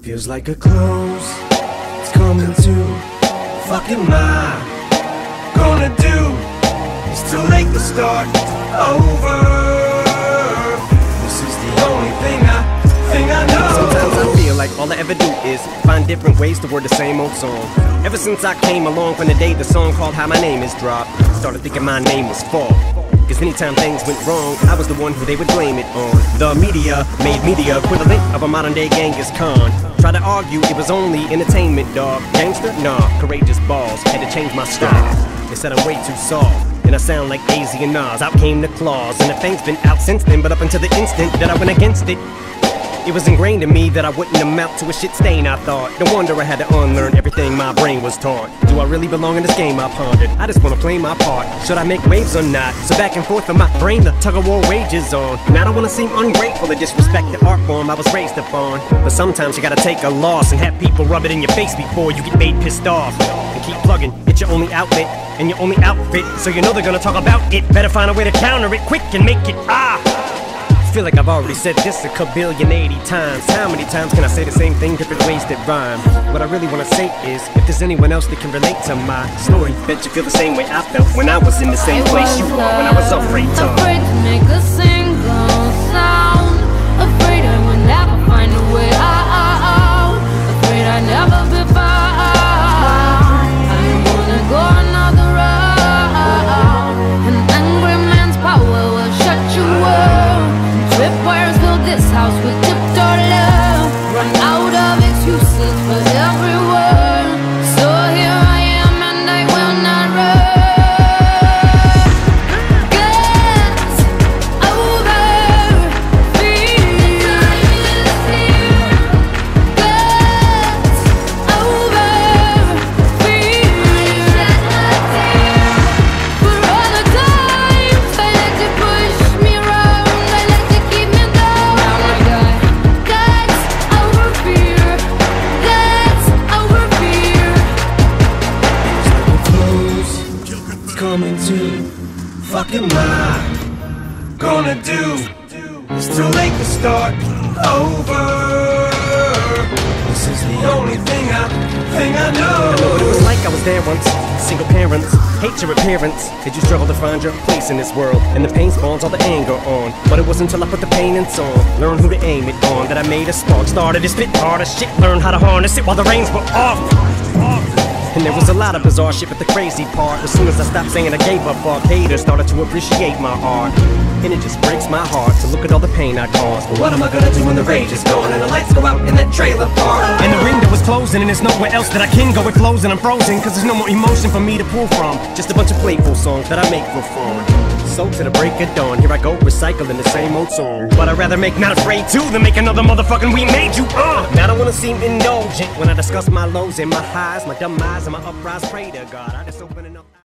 Feels like a close, it's coming to. Fuck am I gonna do? It's too late to start over. This is the only thing I know. Sometimes I feel like all I ever do is find different ways to word the same old song. Ever since I came along from the day the song called How My Name Is dropped, started thinking my name was Fall. Cause anytime things went wrong, I was the one who they would blame it on. The media made me the equivalent of a modern day Genghis Khan. Tried to argue it was only entertainment, dog. Gangster? Nah, courageous balls. Had to change my style. They said I'm way too soft, and I sound like AZ and Nas. Out came the claws, and the thing's been out since then. But up until the instant that I went against it, it was ingrained in me that I wouldn't amount to a shit stain, I thought. No wonder I had to unlearn everything my brain was taught. Do I really belong in this game, I pondered? I just wanna play my part. Should I make waves or not? So back and forth in my brain, the tug-of-war wages on. And I don't wanna seem ungrateful or disrespect the art form I was raised upon. But sometimes you gotta take a loss and have people rub it in your face before you get made pissed off. And keep plugging, it's your only outlet and your only outfit, so you know they're gonna talk about it. Better find a way to counter it quick and make it Feel like I've already said this a kabillion 80 times. How many times can I say the same thing, different ways that rhyme? What I really wanna say is, if there's anyone else that can relate to my story, bet you feel the same way I felt when I was in the same place you are, when I was afraid to make a single sound. Afraid I would never find a way out. Afraid I'd never be found. I wanna go another round. An angry man's power will shut you up. Tripwires fill this house with tiptoe love. Run out of excuses for every word. So here I am and I will not run. Get over fear. Get over fear. For all the times I let you push me around, I let you keep me down. Now I got that's over fear. That's over fear. Close, it's coming to. Fuck am I gonna do? It's too late to start over. This is the only thing I know. It was like I was there once, single parents, hate your appearance. Did you struggle to find your place in this world? And the pain spawns all the anger on. But it wasn't until I put the pain in song, learned who to aim it on, that I made a spark. Started to spit hard as shit, learned how to harness it while the reins were off. And there was a lot of bizarre shit, but the crazy part, as soon as I stopped saying I gave a fuck, haters started to appreciate my art. And it just breaks my heart to look at all the pain I caused. But what am I gonna do when the rage is gone and the lights go out in that trailer park? And the window is closing and there's nowhere else that I can go. It flows and I'm frozen, cause there's no more emotion for me to pull from. Just a bunch of playful songs that I make for fun. So to the break of dawn, here I go recycling the same old song. But I'd rather make Not Afraid to than make another motherfucking We Made You. Now I don't wanna seem indulgent when I discuss my lows and my highs, my dumb eyes and my uprise. Pray to God, I just open it up.